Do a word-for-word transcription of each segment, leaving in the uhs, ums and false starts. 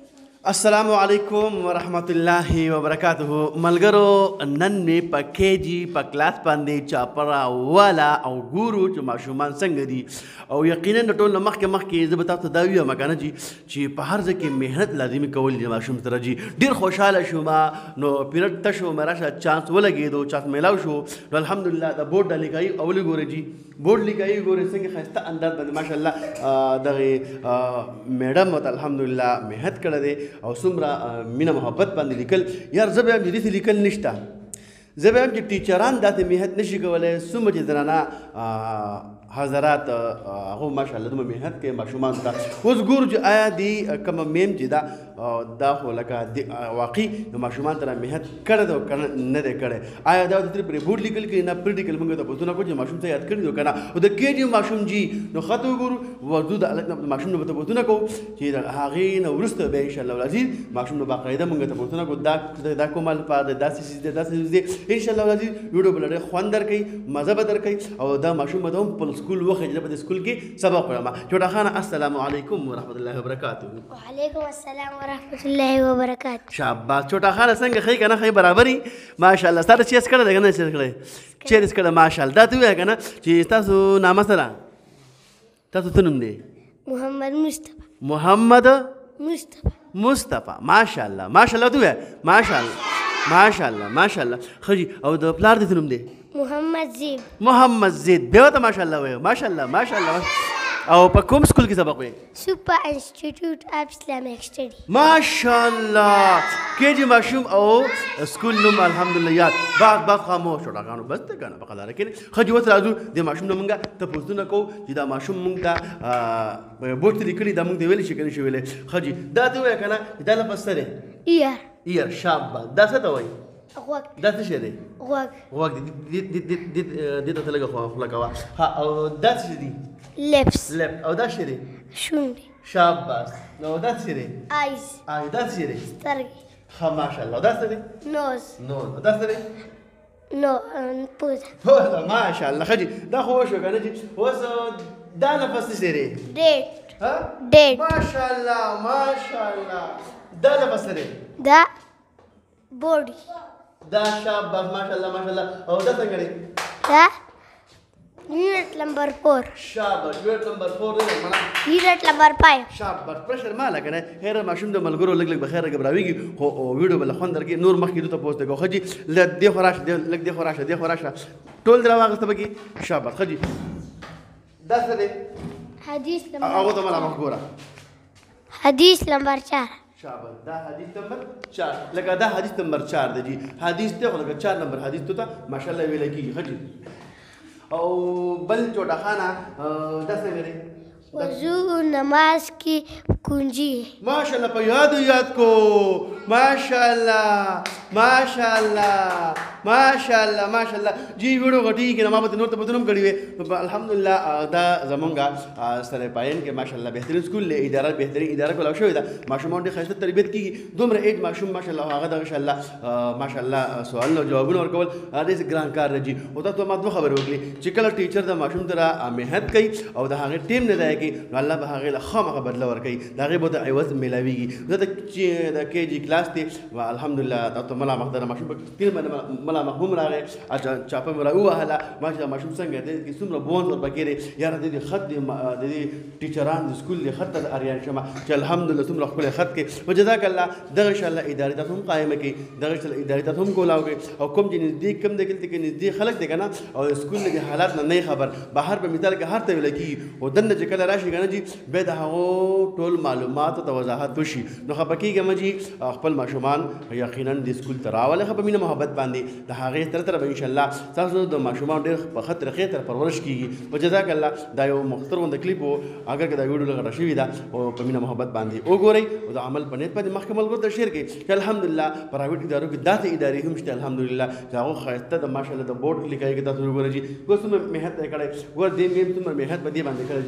السلام علیکم ورحمۃ اللہ وبرکاتہ ملګرو نن مې په کېجی په کلاس باندې چاپرا والا او ګورو چې ماشومان څنګه دي او یقینا د ټول نه مخکې مخکې زه به تاسو ته دا ویم کنه چې چې په هر ځای کې محنت لازمي کول دي ماشوم سره جي ډېر خوشحاله شوم نو پیرډ ته شو مې راشه چانس ولګېدو چانس میلاو شو نو الحمدلله د بورډ لیکایي اول ګورې جي بورډ لیکایي ګورې څنګه ښایسته انداز باندې ماشاءالله دغې میډم ورته الحمدلله محنت کړی دی او څومره مینه محبت باندې لیکل یار زه به هم چې داسې لیکل نشته زه به هم چې ټیچران داسې محنت نشي کولی څومره چې زنانه حضرات هغه ماشاءالله دومره محنت کوي ماشومانو ته اوس ګورو چې آیا دې کومه میم چې دا دا خو لکه واقعي د ماشومانو ته محنت کړی دی او که نه دی کړی آیا دا ورته پرې بورډ لیکل کوي نه پریکټیکل موږ ته پوښتنه کوو چې ماشوم ته یاد کړي دي او که نه او د کې جي ماشوم جي نو خط وګورو وضو د هلک نه ماشوم نه به ته پوښتنه کوو چې د هغې نه وروسته بیا انشاءالله العزیز ماشوم نه باقاعده موږ ته پوښتنه کوو دا دا کوم الفاظ دی داسې څیز دی داسې څیز دی انشاءالله العزیز ویډیو به ډېر خوند درکوي مزه به درکوي او دا ماشوم به ته هم په سکول وخت په سکول کې سبق وایم چوټه خانه السلام علیکم ورحمۃ اللہ وبرکاتہ. وعلیکم السلام ورحمۃ اللہ وبرکاتہ. شاباش چوټه خانه څنګه ښه کنه ښه برابري ماشاءالله ستا ته چیرس کړی دی که نه چیرس کړی چیرس کړی ماشاءالله دا ته ووایه که نه چې ستاسو نامه څه ده تاسو څه نوم دی محمد مصطفی محمد مصطفی مصطفی ماشاءالله ماشاءالله ته ووایه ماشاءالله ماشاءالله ماشاءالله ښه جي او د پلار دې څه نوم دی محمد زید محمد زید بیا ورته ماشاءالله وایه ماشاءالله ماشاءالله او په کوم سکول کې سبق وایي سوپر انسټیټیوټ اف اسلامیک سټډي ماشاءالله کې جي ماشوم او سکول نوم الحمدلله یاد باغ باغ خاموش وړه غانو بس ته کنه په قداره کې ښه جي اوس راځو د ماشوم نه مونږه ته پوښتنه کوو چې دا ماشوم مونږ ته بورډ ته لیکلي دا مونږ ته ویلی شي که نه شي ویلی ښه جي دا ته ووایه که نه چې دا لفظ څه دی ایر ایر شاباش دا څه ته وایي غوږ دا څه شی دی غوږ غوږ دې ته ته لږه خوله کوه ها او دا څه شی دي لپس لپ او دا څه شی دی شونډې شاباش نو دا څه شی دی آیز آی دا څه شی دی سترګې ښه ماشاءالله دا څه دی نوز نو دا څه دی نو پوزه پوزه ماشاءالله ښه جي دا خو وشو که نه جي اوس دا لفظ څه شی دی ډیټ ها ډیټ ماشاءالله ماشاءالله دا لفظ څه دی دا بوډي دا شاباش ماشاءالله ماشاءالله او دا څنګه دی دا یونټ نمبر فور شاباش یونټ نمبر فور دی مړه یونټ نمبر فایو شاباش پرشر ماله که نه خیره ماشوم د ملګرو لږ لږ به خیره ګبراوېږي خو ویډیو به له خوند درکړي نور مخکې دوی ته پوسټ کوو ښه جي لږ دې خوا راشه لږ دې خوا راشه دې خوا راشه ټول دې راواخېسته پکې شاباش ښه جي دا څه دی حدیث هغو نمبر ته ملا مخ ګوره حدیث نمبر چار شاباش دا حدیث نمبر چار لکه دا حدیث نمبر چار دی جی حدیث دی خو لکه چار نمبر حدیث ته ماشاءالله ویلی کېږي ښه جي او بل چوټه خانه دا څنګه دی وضو نماز کی کنجی ماشاءالله په یادو یاد کو ماشاءالله ماشاءالله ماشاءالله ماشاءالله جی ویډیو غټي کې ما به نور ته پته هم کړی وي الحمدلله دا زمونږ سره پاین کې ماشاءالله بهترین سکول له اداره بهترین اداره کوله شوې ده ماشومان ډېر ښایسته تربیت کېږي دومره ایج ماشوم ماشاءالله هغه دغه انشاءالله ماشاءالله سوالونه او جوابونه ورکول ډېر ګران کار دی جي او تاسو ما دوه خبرې وکړې چې کله ټیچر د ماشوم سره محنت کوي او د هغې ټیم نه ځای کوي نو الله به هغې له خامخا بدله ورکوي د هغې به ورته عوض میلاویږي زه د د کې جي کلاس دی الحمدلله تاسو ملا مخ د ماشوم په سکرین باندې ملا مخ هم راغی چاپه مې را ووهله ماشاءالله ماشوم څنګه دی کې څومره بونز ورپکې دی یاره د دې خط دی د دې ټیچران د سکول دی خط ته اریان شمه چې الحمدلله څومره ښکلی خط کې و جزاک الله دغه انشاءالله ادارې تاسو هم قایمه کړي دغه انشاءالله ادارې تاسو هم کولاو کړي او کوم چې نږدې کوم دی دلته کې نږدې خلک دی که نه او سکول د حالات نه نه خبر بهر په مثال کې هر ته ویله کېږي او دننه چې کله راشي که نه جي بیا د هغو ټول معلوماتو ته وضاحت وشي نو خفه کېږم جي خپل ماشومان یقینا د سکول ته راولئ ښه په مینه محبت باندې د هغې تر تره به انشاءالله ستاسو د ماشومان ډېر په ښه طریقې تر پرورش کېږي و جزاک الله دا یو مختصر غونده کلیپ و اگر که دا ویډیو لږ غټه شوې ده او په مینه محبت باندې وګورئ او د عمل په نیت باندې مخکې ملګرو ته شیر کړئ چې الحمدلله پرایویټ ادارو کې داسې ادارې هم شته الحمدلله چې هغو ښایسته د ماشاءالله د بورډ لیکایي کې تاسو وګورئ جي اوس څومره محنت یې کړی ګوره دې مې څومره محنت په دې باندې کړی جي ګوره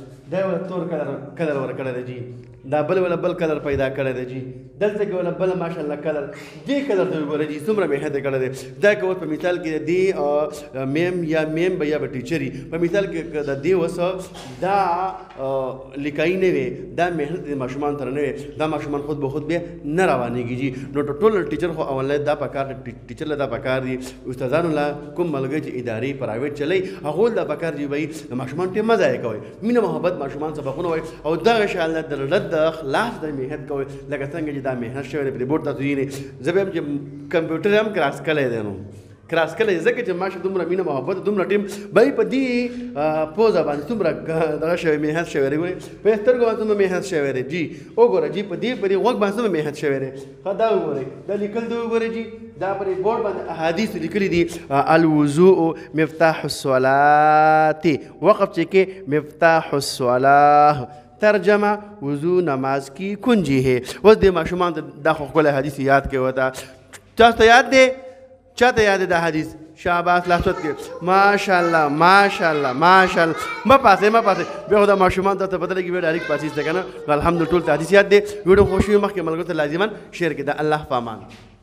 دا ولا تور کلر کلر ور کړی دی جی دا بل ولا بل کلر پیدا کړی دی جی دلته کې ولا بل ماشاءالله کلر دې کلر ته وګورئ جی څومره محنت یې کړی دی دا که اوس په مثال کې دی میم یا میم به یا به ټیچري په مثال کې د دې اوس دا لیکای نه وي دا محنت د ماشومان سره نه وي دا ماشومان خود به خود بیا نه روانېږي جی نو ټول ټیچر خو اولنی دا پکار ټیچر له دا پکار دي استادانو له کوم ملګري چې ادارې پرایویټ چلی هغو دا پکار دي وایي د ماشومان ټیم مه ضایع کوئ مینه محبت ماشومان سبقونه وایي او دغه شان د زړه د خلاص د محنت کوئ لکه څنګه چې دا محنت شوی دی پرې بورډ تاسو وینئ زه به یم چې کمپیوټر هم کراس کلی دی نو کراس کلی ځکه چې ماشه دومره مینه محبت دومره ټیم به په دې پوزه باندې دومره دغه شوی محنت شوی دی ګورئ په سترګو باندې دومره محنت شوی دی جي وګوره جي په دې په دې غوږ باندې دومره محنت شوی دی ښه دا وګورئ دا لیکل دی وګورئ جي دا پرې بورډ باندې احادیث لیکلي دي الوضوء مفتاح الصلاة وقف چې کې مفتاح الصلاة ترجمه وضو نماز کی کنجی ہے اوس دې ماشومان دا خو ښکلی حدیث یاد کې وته تاسو ته یاد دی چاته یاد دی دا حدیث شاباس لاسوت کې ماشاءالله ماشاءالله ماشاءالله مه پاسې مه پاسې بیا خو دا ماشومان ته پته لګي بیا ډایرکټ پاسې دی که نه الحمدلله ټول ته حدیث یاد دی ویډیو خوښ وي مخکې ملګرو ته لازما شیر کړي دا الله په امان